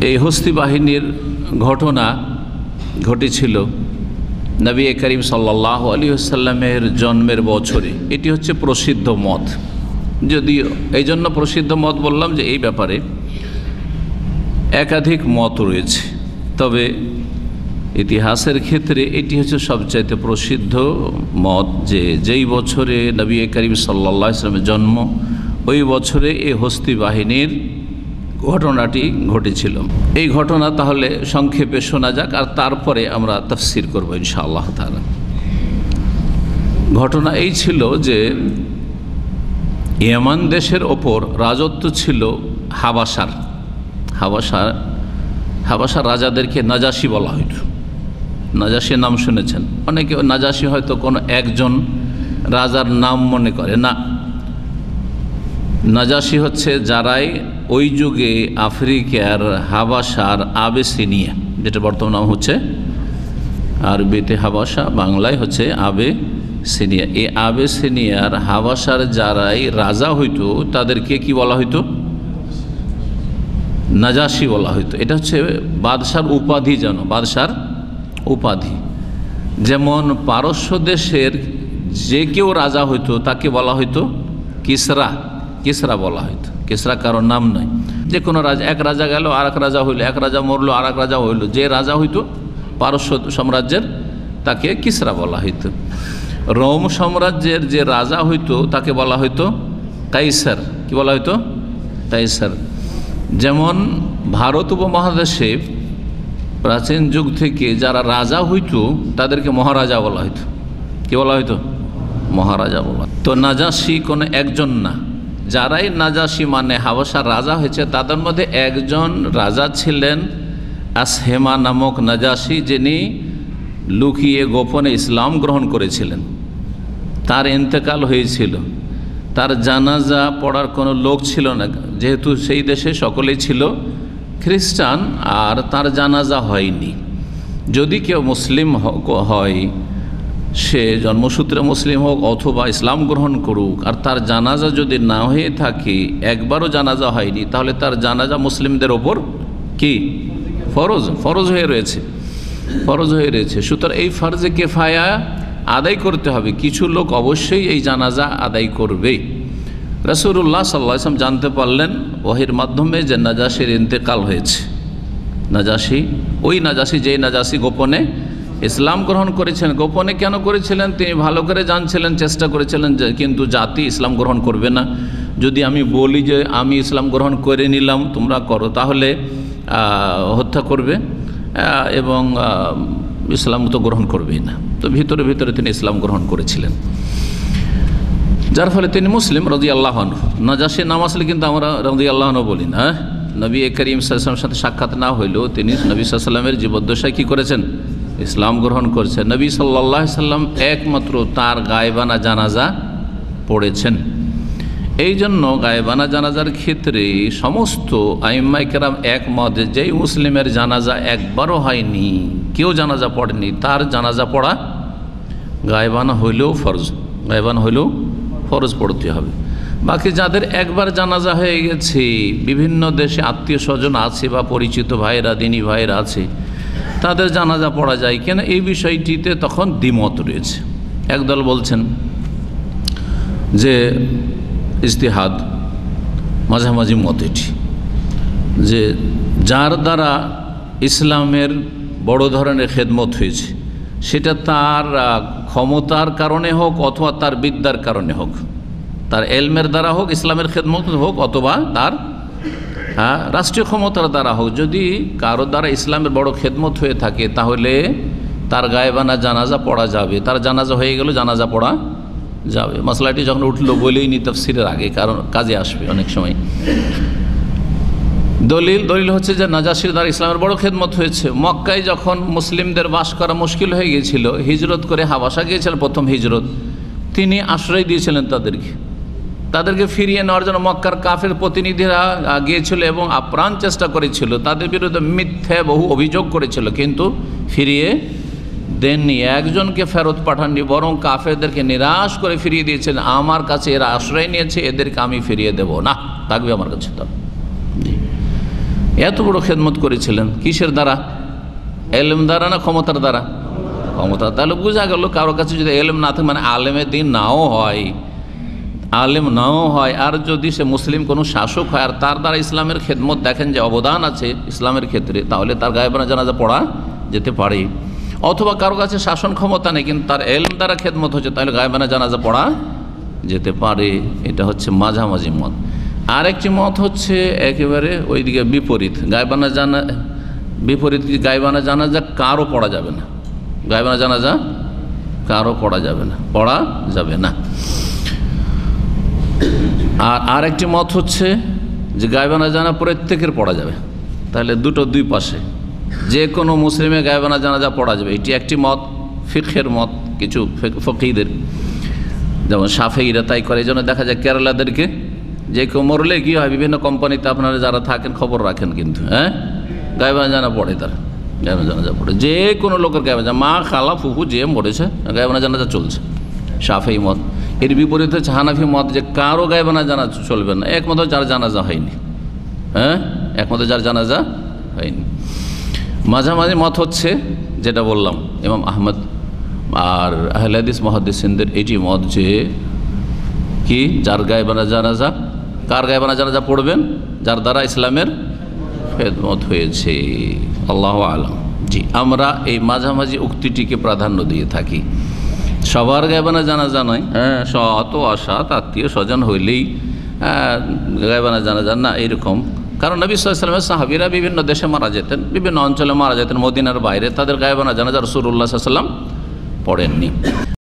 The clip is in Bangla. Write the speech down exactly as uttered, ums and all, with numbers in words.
এই হস্তি বাহিনীর ঘটনা ঘটেছিল নবী করিম সাল্লাল্লাহু আলাইহি ওয়াসাল্লামের জন্মের বছরে। এটি হচ্ছে প্রসিদ্ধ মত। যদিও এই জন্য প্রসিদ্ধ মত বললাম যে এই ব্যাপারে একাধিক মত রয়েছে, তবে ইতিহাসের ক্ষেত্রে এটি হচ্ছে সবচাইতে প্রসিদ্ধ মত যে যেই বছরে নবী করিম সাল্লাল্লাহু আলাইহি ওয়াসাল্লামের জন্ম ওই বছরে এই হস্তি বাহিনীর ঘটনাটি ঘটেছিল। এই ঘটনা তাহলে সংক্ষেপে শোনা যাক, আর তারপরে আমরা তাফসীর করব ইনশাআল্লাহ তাআলা। ঘটনা এই ছিল যে ইয়ামান দেশের ওপর রাজত্ব ছিল হাবাসার। হাবাসার হাবাসার রাজাদেরকে নাজাশি বলা হইত। নাজাশির নাম শুনেছেন অনেকে। নাজাশি হয়তো কোনো একজন রাজার নাম মনে করে না। নাজাশি হচ্ছে যারাই ওই যুগে আফ্রিকার হাবাসার আবেসিনিয়া, যেটা বর্তমান নাম হচ্ছে আরবিতে হাবাসা, বাংলায় হচ্ছে আবেসিনিয়া। এই আবেসিনিয়ার হাবাসার যারাই রাজা হইতো তাদেরকে কি বলা হইতো? নাজাশি বলা হইতো। এটা হচ্ছে বাদশার উপাধি, যেন বাদশার উপাধি। যেমন পারস্য দেশের যে কেউ রাজা হইতো তাকে বলা হইতো কিসরা, কিসরা বলা হইতো। কিসরা কারোর নাম নয়। যে কোনো রাজা, এক রাজা গেল আর এক রাজা হইল, এক রাজা মরলো আর এক রাজা হইল, যে রাজা হইতো পারস্য সাম্রাজ্যের তাকে কিসরা বলা হইতো। রোম সাম্রাজ্যের যে রাজা হইতো তাকে বলা হইতো কাইসার। কি বলা হইতো? কাইসার। যেমন ভারত উপমহাদেশে প্রাচীন যুগ থেকে যারা রাজা হইতো তাদেরকে মহারাজা বলা হইতো। কি বলা হইতো? মহারাজা বলা। তো নাজাশি কোনো একজন না, যারাই নাজাশি মানে হাবাসার রাজা হয়েছে তাদের মধ্যে একজন রাজা ছিলেন আসহেমা নামক নাজাশি, যিনি লুকিয়ে গোপনে ইসলাম গ্রহণ করেছিলেন। তার ইন্তেকাল হয়েছিল, তার জানাজা পড়ার কোনো লোক ছিল না, যেহেতু সেই দেশে সকলেই ছিল খ্রিস্টান, আর তার জানাজা হয়নি। যদি কেউ মুসলিম হয়, সে জন্মসূত্রে মুসলিম হোক অথবা ইসলাম গ্রহণ করুক, আর তার জানাজা যদি না হয়ে থাকে, একবারও জানাজা হয়নি, তাহলে তার জানাজা মুসলিমদের ওপর কি ফরজ, ফরজ হয়ে রয়েছে, ফরজ হয়ে রয়েছে। সুতরাং এই ফরজে কিফায়া আদায় করতে হবে। কিছু লোক অবশ্যই এই জানাজা আদায় করবে। রাসূলুল্লাহ সাল্লাল্লাহু আলাইহি ওয়াসাল্লাম জানতে পারলেন ওহীর মাধ্যমে যে নাজাশির ইন্তেকাল হয়েছে। নাজাশি, ওই নাজাশি যেই নাজাশি গোপনে ইসলাম গ্রহণ করেছেন। গোপনে কেন করেছিলেন? তিনি ভালো করে জানছিলেন, চেষ্টা করেছিলেন, কিন্তু জাতি ইসলাম গ্রহণ করবে না। যদি আমি বলি যে আমি ইসলাম গ্রহণ করে নিলাম, তোমরা করো, তাহলে হত্যা করবে এবং ইসলাম তো গ্রহণ করবেই না। তো ভিতরে ভিতরে তিনি ইসলাম গ্রহণ করেছিলেন, যার ফলে তিনি মুসলিম রাদিয়াল্লাহু আনহু। নাজাশির নাম আসলে কিন্তু আমরা রাদিয়াল্লাহু আনহু বলি না। নবী করিম সাল্লাল্লাহু আলাইহি ওয়াসাল্লামের সাথে সাক্ষাৎ না হইলেও তিনি নবী সাল্লাল্লাহু আলাইহি ওয়াসাল্লামের জীবদ্দশায় কী করেছেন? ইসলাম গ্রহণ করেছেন। নবী সাল্লাল্লাহু আলাইহি ওয়াসাল্লাম একমাত্র তার গায়েবানা জানাজা পড়েছেন। এই জন্য গায়েবানা জানাজার ক্ষেত্রে সমস্ত আইম্মায়ে কেরাম একমত, যেই মুসলিমের জানাজা একবারও হয়নি, কেউ জানাজা পড়েনি, তার জানাজা পড়া গায়েবানা হইলেও ফরজ, গায়েবানা হইলেও ফরজ পড়তে হবে। বাকি যাদের একবার জানাজা হয়ে গেছে, বিভিন্ন দেশে আত্মীয় স্বজন আছে বা পরিচিত ভাইরা, দিনী ভাইরা আছে, তাদের জানাজা পড়া যায় কেন, এই বিষয়টিতে তখন দ্বিমত রয়েছে। একদল বলছেন যে ইজতিহাদ, মাঝামাঝি মত এটি, যে যার দ্বারা ইসলামের বড় ধরনের খেদমত হয়েছে, সেটা তার ক্ষমতার কারণে হোক অথবা তার বিদ্যার কারণে হোক, তার এলমের দ্বারা হোক, ইসলামের খেদমত হোক, অথবা তার হ্যাঁ রাষ্ট্রীয় ক্ষমতার দ্বারা হোক, যদি কারো দ্বারা ইসলামের বড় খেদমত হয়ে থাকে, তাহলে তার গায়েবানা জানাজা পড়া যাবে। তার জানাজা হয়ে গেল, জানাজা পড়া যাবে। মশলাটি যখন উঠলো বলেই নি তাফসীরের আগে, কারণ কাজে আসবে অনেক সময়। দলিল দলিল হচ্ছে যে নাজাশির দ্বারা ইসলামের বড় খেদমত হয়েছে। মক্কায় যখন মুসলিমদের বাস করা মুশকিল হয়ে গিয়েছিল, হিজরত করে হাবাসা গিয়েছিলেন, প্রথম হিজরত, তিনি আশ্রয় দিয়েছিলেন তাদেরকে তাদেরকে ফিরিয়ে নেওয়ার জন্য। মক্কার কাফের প্রতিনিধিরা গিয়েছিল এবং আপ্রাণ চেষ্টা করেছিল, তাদের বিরুদ্ধে মিথ্যে বহু অভিযোগ করেছিল, কিন্তু ফিরিয়ে দেননি, একজনকে ফেরত পাঠাননি, বরং কাফেরদেরকে নিরাশ করে ফিরিয়ে দিয়েছেন। আমার কাছে এরা আশ্রয় নিয়েছে, এদেরকে আমি ফিরিয়ে দেব না, থাকবে আমার কাছে। তো এত বড় খেদমত করেছিলেন কিসের দ্বারা? এলেম দ্বারা না ক্ষমতার দ্বারা? ক্ষমতা। তাহলে বোঝা গেল কারো কাছে যদি এলেম না থাকে, মানে আলেমের দিন নাও হয়, আলেম নাও হয়, আর যদি সে মুসলিম কোনো শাসক হয় আর তার দ্বারা ইসলামের খেদমত দেখেন যে অবদান আছে ইসলামের ক্ষেত্রে, তাহলে তার গায়েবানা জানাজা পড়া যেতে পারে। অথবা কারো কাছে শাসন ক্ষমতা নেই কিন্তু তার এলম দ্বারা খেদমত হচ্ছে, তাহলে গায়েবানা জানাজা পড়া যেতে পারে। এটা হচ্ছে মাঝামাঝি মত। আর একটি মত হচ্ছে একেবারে ওইদিকে বিপরীত, গায়েবানা জানা বিপরীত কি গায়েবানা জানাজা কারও পড়া যাবে না, গায়েবানা জানাজা কারও পড়া যাবে না, পড়া যাবে না। আর আরেকটি মত হচ্ছে যে গায়েবানা জানা প্রত্যেকের পড়া যাবে। তাহলে দুটো দুই পাশে, যে কোনো মুসলিমের গায়েবানা জানাজা পড়া যাবে, এটি একটি মত, ফিকহের মত কিছু ফকিহদের, যেমন শাফিঈরা তাই করে। এই জন্য দেখা যায় কেরালাদেরকে যে কেউ মরলে কী হয়, বিভিন্ন কোম্পানিতে আপনারা যারা থাকেন খবর রাখেন, কিন্তু হ্যাঁ গায়েবানা জানা পড়ে, তারা গায়েবানা জানাজা পড়ে। যে কোনো লোকের গায়েবানা, মা খালা ফুফু যে মরেছে গায়েবানা জানাজা চলছে, শাফিঈ মত। এর বিপরীত হচ্ছে হানাফি মত, যে কারো গায়েবানা জানা চলবে না, একমত যার জানাজা হয়নি, হ্যাঁ একমত যার জানাজা হয়নি। মাঝামাঝি মত হচ্ছে যেটা বললাম ইমাম আহমদ আর আহলে হাদিস মুহাদ্দিসিনদের এটি মত যে কি যার গায়েবানা জানাজা, কার গায়েবানা জানাজা পড়বেন? যার দ্বারা ইসলামের খেদমত হয়েছে। আল্লাহু আলাম। জি, আমরা এই মাঝামাঝি উক্তিটিকে প্রাধান্য দিয়ে থাকি। সবার গায়েবানা জানাজা নয়, হ্যাঁ সৎ ও অসৎ আত্মীয় স্বজন হইলেই গায়েবানা জানাজা না, এরকম। কারণ নবী সাল্লাল্লাহু আলাইহি ওয়াসাল্লামের সাহাবীরা বিভিন্ন দেশে মারা যেতেন, বিভিন্ন অঞ্চলে মারা যেতেন, মদিনার বাইরে, তাদের গায়েবানা জানাজা রাসূলুল্লাহ সাল্লাল্লাহু আলাইহি ওয়াসাল্লাম পড়েননি।